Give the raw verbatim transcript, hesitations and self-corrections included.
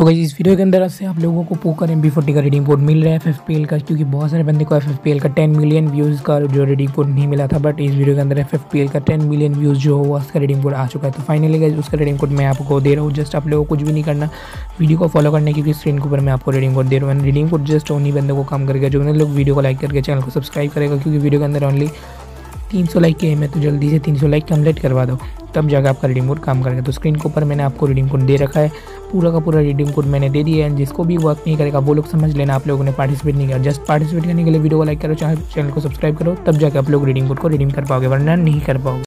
तो गाइस इस वीडियो के अंदर से आप लोगों को पोकर एम बी फोर्टी का रिडीम कोड मिल रहा है एफ एफ पी एल का, क्योंकि बहुत सारे बंदे को एफ एफ पी एल का टेन मिलियन व्यूज़ का जो रिडीम कोड नहीं मिला था। बट इस वीडियो के अंदर एफ एफ पी एल का टेन मिलियन व्यूज़ जो हुआ उसका रिडीम कोड आ चुका है। तो फाइनली गाइस उसका रिडीम कोड मैं आपको दे रहा हूँ। जस्ट आप लोगों को कुछ भी नहीं करना, वीडियो को फॉलो करने की स्क्रीन के ऊपर मैं आपको रिडीम कोड दे रहा हूँ। रिडीम कोड जस्ट उन्हीं बंदों को काम करेगा जो लोग वीडियो को लाइक करके चैनल को सब्सक्राइब करेगा, क्योंकि वीडियो के अंदर ओनली तीन सौ लाइक की एम है। तो जल्दी से तीन सौ लाइक कंप्लीट करवा दो, तब जाकर आपका रिडीम कोड काम करेगा। तो स्क्रीन के ऊपर मैंने आपको रिडीम कोड दे रखा है, पूरा का पूरा रिडीम कोड मैंने दे दिया है। जिसको भी वर्क नहीं करेगा वो लोग समझ लेना आप लोगों ने पार्टिसिपेट नहीं किया। जस्ट पार्टिसिपेट करने के लिए वीडियो को लाइक करो, चैनल को सब्सक्राइब करो, तब जाकर आप लोग रिडीम कोड को रिडीम कर पाओगे, वरना नहीं कर पाओगे।